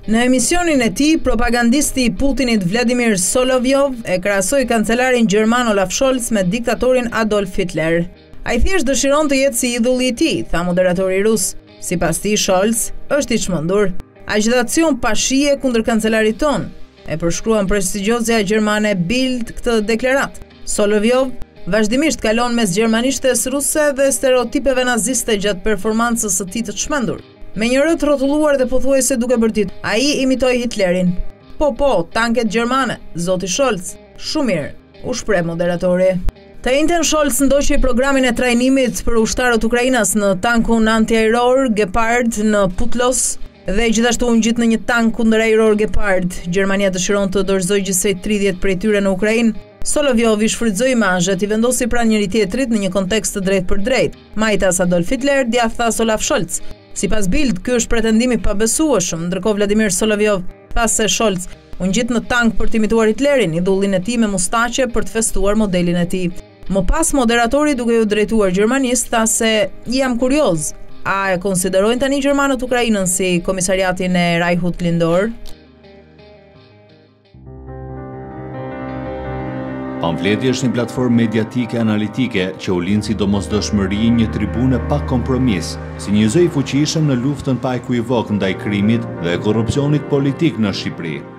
Në emisionin e tij, propagandisti I Putinit Vladimir Solovjov e krahasoi kancelarin gjerman Olaf Scholz me diktatorin Adolf Hitler. Ai thjesht dëshiron të jetë si idhulli I tij, tha moderatori rus. Sipas tij, Scholz është I çmendur. Agitacion pa shije kundër kancelarit ton, e përshkruan prestigjozja gjermane Bild këtë deklarat. Solovjov vazhdimisht kalon mes gjermanishtes ruse dhe stereotipeve naziste gjatë performancës së tij të çmendur. Me një rrët rrotulluar dhe pothuajse duke bërtit, ai imitoi Hitlerin. Po, tanket gjermane, zoti Scholz. Shumë mirë, u shpreh moderatori. Të njëjtën Scholz ndoqi programin e trajnimit për ushtarët Ukrainas në tankun antiajror Gepard në Putlos dhe gjithashtu u ngjit në një tank kundërajror Gepard. Gjermania dëshiron të dorëzojë gjithsej 30 prej tyre në Ukrainë. Solovjov I shfrytëzoi imazhet, I vendosi pranë njëri tjetrit në një kontekst të drejtë për drejtë. Majtas Adolf Hitler, djathtas Olaf Scholz. Sipas Bild, ky është pretendimi pabesueshëm, ndërkohë Vladimir Solovjov tha se Scholz u ngjit në tank për të imituar Hitlerin, idhullin e tij me mustaqe për të festuar modelin e tij. Më pas moderatori duke u drejtuar Gjermanisë tha se jam kurioz, a e konsiderojnë tani gjermanët Ukrainën si komisariatin e Rajhut lindor? Pamfleti është një platformë mediatike analitike që u lind si domosdoshmëri një tribune pa kompromis, si një zë I fuqishëm në luftën pa ekuivok ndaj krimit dhe korrupsionit politik në Shqipëri.